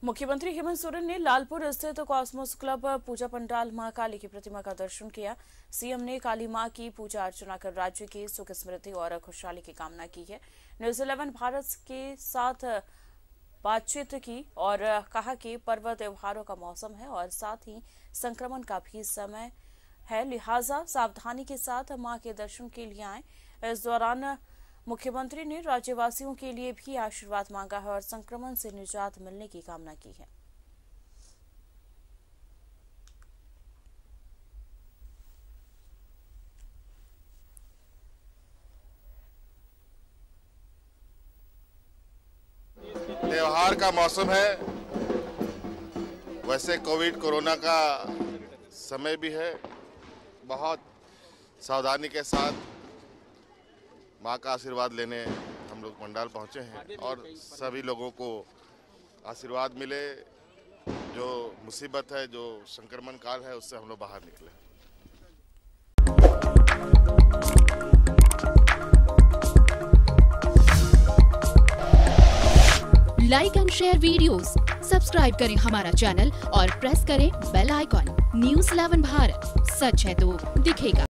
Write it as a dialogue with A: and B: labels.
A: मुख्यमंत्री हेमंत सोरेन ने लालपुर स्थित कॉस्मोस क्लब पूजा पंडाल मां काली की प्रतिमा का दर्शन किया। सीएम ने काली मां की पूजा अर्चना कर राज्य की सुख समृद्धि और खुशहाली की कामना की है। न्यूज़ 11 भारत के साथ बातचीत की और कहा कि पर्व त्योहारों का मौसम है और साथ ही संक्रमण का भी समय है, लिहाजा सावधानी के साथ मां के दर्शन के लिए आए। इस दौरान मुख्यमंत्री ने राज्यवासियों के लिए भी आशीर्वाद मांगा है और संक्रमण से निजात मिलने की कामना की है।
B: त्योहार का मौसम है, वैसे कोरोना का समय भी है। बहुत सावधानी के साथ माँ का आशीर्वाद लेने हम लोग पंडाल पहुँचे हैं और सभी लोगों को आशीर्वाद मिले। जो मुसीबत है, जो संक्रमण काल है, उससे हम लोग बाहर निकले।
C: Like and share videos, subscribe करें हमारा चैनल और प्रेस करें बेल आइकॉन। न्यूज़ 11 भारत, सच है तो दिखेगा।